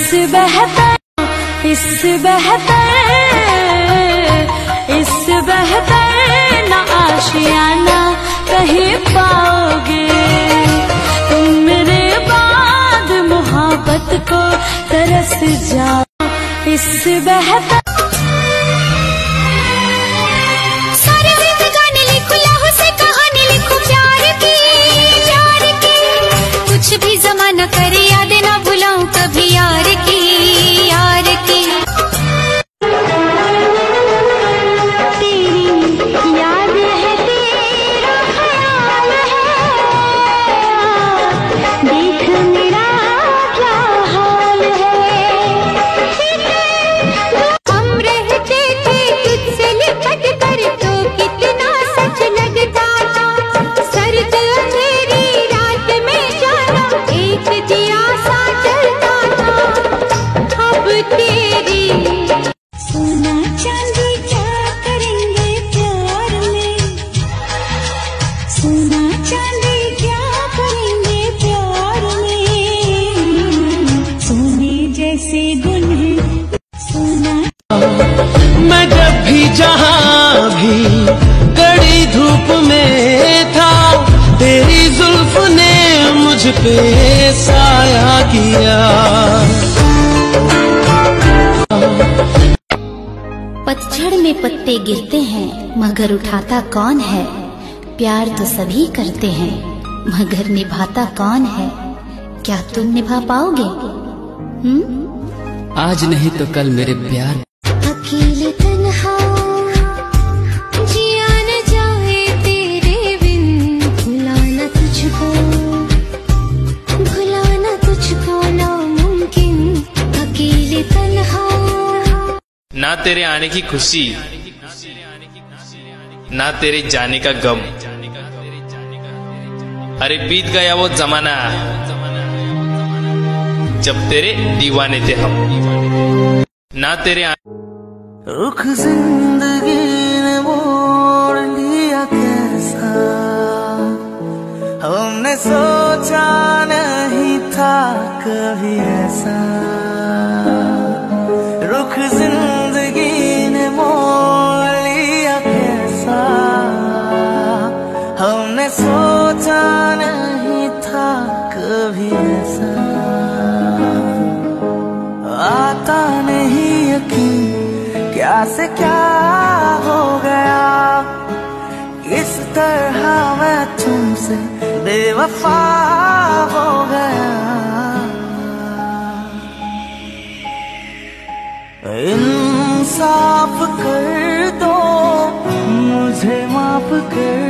बेहतर ना आशियाना कहीं पाओगे तुम मेरे बाद मोहब्बत को तरस जाओ इससे बेहतर। सारे जिंदगानी लिखो लहू से कहानी लिखो प्यार की कुछ भी जमाना करे याद ना भुलाऊं कभी यार की मैं जब भी जहाँ भी कड़ी धूप में था तेरी जुल्फ ने मुझ पे साया किया। पतझड़ में पत्ते गिरते हैं मगर उठाता कौन है, प्यार तो सभी करते हैं मगर निभाता कौन है, क्या तुम निभा पाओगे? आज नहीं तो कल मेरे प्यार। अकेले तन्हा जिया न जाए तेरे बिन, भुलाना तुझको नामुमकिन। अकेले तन्हा ना तेरे आने की खुशी ना तेरे जाने का गम, अरे बीत गया वो जमाना जब तेरे दीवाने थे हम। ना तेरे रुख जिंदगी ने मोड़ लिया कैसा, हमने सोचा नहीं था कभी ऐसा। रुख जिंदगी ने मोड़ लिया कैसा, हमने सोचा नहीं था कभी ऐसा। आता नहीं यकीन क्या से क्या हो गया, इस तरह मैं तुमसे बेवफा हो गया। इंसाफ कर दो मुझे माफ कर